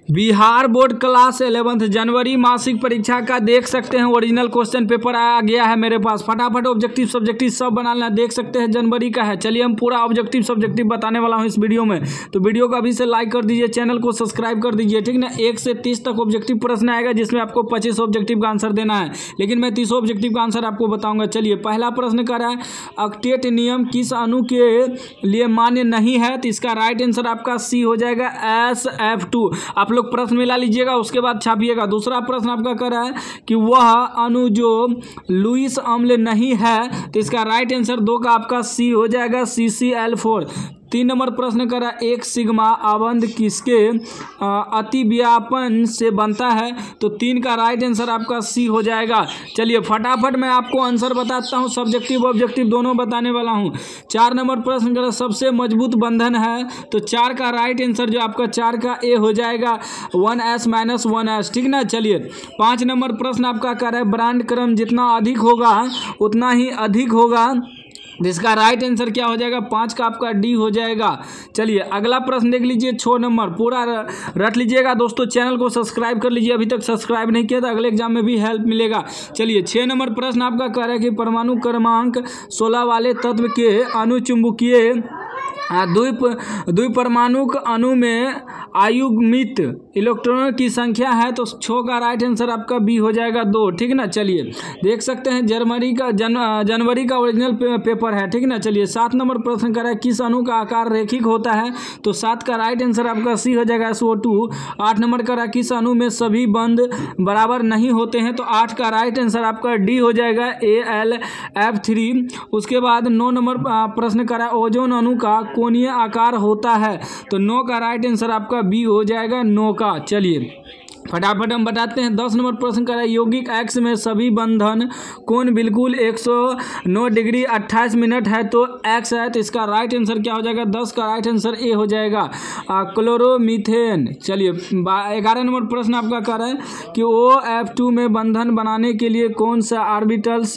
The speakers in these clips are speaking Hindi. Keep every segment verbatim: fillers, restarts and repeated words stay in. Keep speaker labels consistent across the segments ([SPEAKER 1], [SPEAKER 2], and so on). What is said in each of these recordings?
[SPEAKER 1] बिहार बोर्ड क्लास इलेवंथ जनवरी मासिक परीक्षा का देख सकते हैं ओरिजिनल क्वेश्चन पेपर आ गया है मेरे पास। फटाफट ऑब्जेक्टिव सब्जेक्टिव सब बनाना देख सकते हैं जनवरी का है। चलिए हम पूरा ऑब्जेक्टिव सब्जेक्टिव बताने वाला हूं इस वीडियो में, तो वीडियो को अभी से लाइक कर दीजिए, चैनल को सब्सक्राइब कर दीजिए, ठीक ना। एक से तीस तक ऑब्जेक्टिव प्रश्न आएगा जिसमें आपको पच्चीस ऑब्जेक्टिव का आंसर देना है, लेकिन मैं तीस ऑब्जेक्टिव का आंसर आपको बताऊंगा। चलिए पहला प्रश्न कर रहा है ऑक्टेट नियम किस अणु के लिए मान्य नहीं है, तो इसका राइट आंसर आपका सी हो जाएगा एस एफ टू। आप लोग प्रश्न मिला लीजिएगा उसके बाद छापिएगा। दूसरा प्रश्न आपका कर रहा है कि वह अणु जो लुईस अम्ल नहीं है, तो इसका राइट आंसर दो का आपका सी हो जाएगा सी सी एल फोर। तीन नंबर प्रश्न करा एक सिग्मा आबंध किसके अति व्यापन से बनता है, तो तीन का राइट आंसर आपका सी हो जाएगा। चलिए फटाफट मैं आपको आंसर बताता हूं, सब्जेक्टिव ऑब्जेक्टिव दोनों बताने वाला हूं। चार नंबर प्रश्न करा सबसे मजबूत बंधन है, तो चार का राइट आंसर जो आपका चार का ए हो जाएगा one S minus one S, ठीक ना। चलिए पाँच नंबर प्रश्न आपका कह रहा है ब्रांड क्रम जितना अधिक होगा उतना ही अधिक होगा, जिसका राइट आंसर क्या हो जाएगा पाँच का आपका डी हो जाएगा। चलिए अगला प्रश्न देख लीजिए छः नंबर, पूरा रट लीजिएगा दोस्तों, चैनल को सब्सक्राइब कर लीजिए, अभी तक सब्सक्राइब नहीं किया तो अगले एग्जाम में भी हेल्प मिलेगा। चलिए छः नंबर प्रश्न आपका कह रहा है कि परमाणु क्रमांक सोलह वाले तत्व के अनुचुंबकीय द्विपरमाणु अणु में आयुग्मित इलेक्ट्रॉनों की संख्या है, तो छः का राइट आंसर आपका बी हो जाएगा दो, ठीक ना। चलिए देख सकते हैं जनवरी का जन जनवरी का ओरिजिनल पे, पेपर है, ठीक ना। चलिए सात नंबर प्रश्न कर रहा है किस अणु का आकार रैखिक होता है, तो सात का राइट आंसर आपका सी हो जाएगा एस ओ टू। आठ नंबर कर रहा है किस अणु में सभी बंध बराबर नहीं होते हैं, तो आठ का राइट आंसर आपका डी हो जाएगा ए एल एफ थ्री। उसके बाद नौ नंबर प्रश्न कर रहा है ओजोन अणु का कोणीय आकार होता है, तो नौ का राइट आंसर आपका बी हो जाएगा नौ का। चलिए फटाफट हम बताते हैं। दस नंबर प्रश्न कर रहा है यौगिक एक्स में सभी बंधन कोण बिल्कुल एक सौ नौ डिग्री अट्ठाईस मिनट है, तो एक्स है, तो इसका राइट आंसर क्या हो जाएगा दस का राइट आंसर ए हो जाएगा क्लोरोमीथेन। चलिए ग्यारह नंबर प्रश्न आपका कर रहा है कि ओ एफ टू में बंधन बनाने के लिए कौन सा ऑर्बिटल्स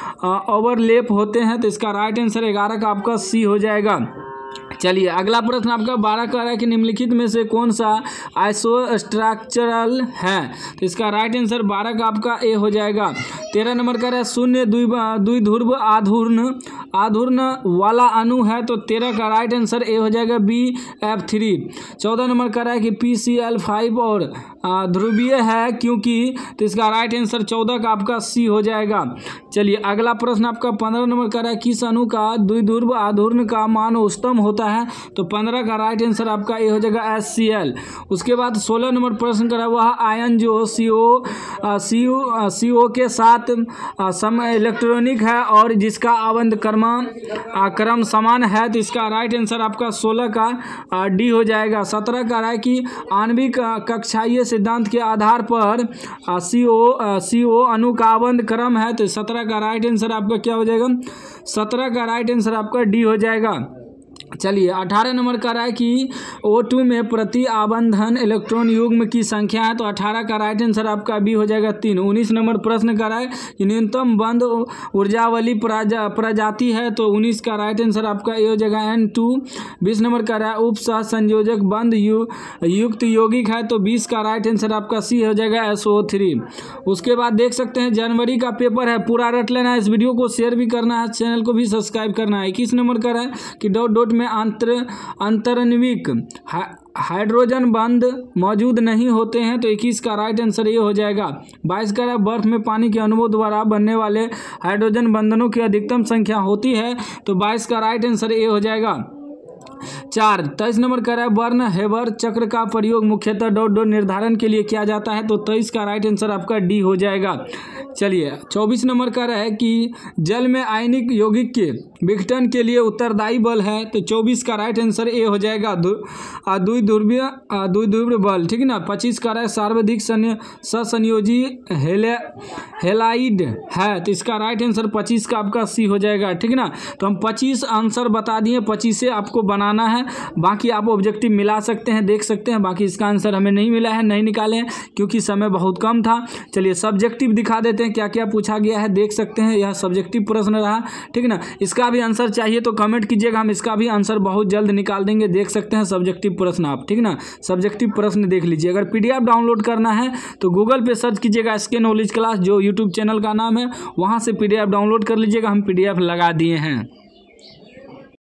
[SPEAKER 1] ओवरलैप होते हैं, तो इसका राइट आंसर ग्यारह का आपका सी हो जाएगा। चलिए अगला प्रश्न आपका बारह कर रहा है कि निम्नलिखित में से कौन सा आइसोस्ट्रक्चरल है, तो इसका राइट आंसर बारह का आपका ए हो जाएगा। तेरह नंबर का है शून्य द्विध्रुव आधूर्ण आधूर्ण वाला अणु है, तो तेरह का राइट आंसर ए हो जाएगा बी एफ थ्री। चौदह नंबर का है कि पी सी एल फाइव और ध्रुवीय है क्योंकि, तो इसका राइट आंसर चौदह का आपका सी हो जाएगा। चलिए अगला प्रश्न आपका पंद्रह नंबर का है किस अणु का द्विध्रुव आधूर्ण का मान उच्चतम होता है, तो पंद्रह का राइट आंसर आपका ए हो जाएगा एस सी एल। उसके बाद सोलह नंबर प्रश्न करा वह आयन जो सी ओ सी ओ सी ओ के साथ सम इलेक्ट्रॉनिक है और जिसका आबंध क्रम क्रम समान है, तो इसका राइट आंसर आपका सोलह का डी हो जाएगा। सत्रह का है कि आणविक कक्षीय सिद्धांत के आधार पर सी ओ सी ओ अणु का आबंध क्रम है, तो सत्रह का राइट आंसर आपका क्या हो जाएगा सत्रह का राइट आंसर आपका डी हो जाएगा। चलिए अठारह नंबर का है कि ओ टू में प्रति आबंधन इलेक्ट्रॉन युग्म की संख्या है, तो अठारह का राइट आंसर आपका बी हो जाएगा तीन। उन्नीस नंबर प्रश्न का है कि न्यूनतम बंध ऊर्जावली प्रजा प्रजाति है, तो उन्नीस का राइट आंसर आपका ए हो जाएगा एन टू। बीस नंबर का है उप सह संयोजक बंध यु, युक्त यौगिक है, तो बीस का राइट आंसर आपका सी हो जाएगा एस ओ थ्री। उसके बाद देख सकते हैं जनवरी का पेपर है, पूरा रट लेना है, इस वीडियो को शेयर भी करना है, चैनल को भी सब्सक्राइब करना है। इक्कीस नंबर का है कि डॉट डॉट में अंतर अंतरण्विक हाइड्रोजन बंध मौजूद नहीं होते हैं, तो इक्कीस का राइट आंसर ये हो जाएगा। बाईस का है बर्फ में पानी के अणुओं द्वारा बनने वाले हाइड्रोजन बंधनों की अधिकतम संख्या होती है, तो बाईस का राइट आंसर ये हो जाएगा चार। तेईस नंबर का है वर्ण हेबर चक्र का प्रयोग मुख्यतः डॉट डॉट निर्धारण के लिए किया जाता है, तो तेईस का राइट आंसर आपका डी हो जाएगा। चलिए चौबीस नंबर का है कि जल में आयनिक यौगिक के विघटन के लिए उत्तरदायी बल है, तो चौबीस का राइट आंसर ए हो जाएगा द्विध्रुवीय द्विध्रुवीय बल, ठीक ना। पच्चीस का है सर्वाधिक ससंयोजी हेले हेलाइड है, तो इसका राइट आंसर पच्चीस का आपका सी हो जाएगा, ठीक ना। तो हम पच्चीस आंसर बता दिए, पच्चीस से आपको बनाना बनाना है। बाकी आप ऑब्जेक्टिव मिला सकते हैं, देख सकते हैं। बाकी इसका आंसर हमें नहीं मिला है, नहीं निकाले हैं क्योंकि समय बहुत कम था। चलिए सब्जेक्टिव दिखा देते हैं क्या क्या पूछा गया है, देख सकते हैं। यह सब्जेक्टिव प्रश्न रहा, ठीक है ना। इसका भी आंसर चाहिए तो कमेंट कीजिएगा, हम इसका भी आंसर बहुत जल्द निकाल देंगे। देख सकते हैं सब्जेक्टिव प्रश्न आप, ठीक ना। सब्जेक्टिव प्रश्न देख लीजिए। अगर पीडीएफ डाउनलोड करना है तो गूगल पे सर्च कीजिएगा एसके नॉलेज क्लास, जो यूट्यूब चैनल का नाम है, वहाँ से पीडीएफ डाउनलोड कर लीजिएगा। हम पीडीएफ लगा दिए हैं।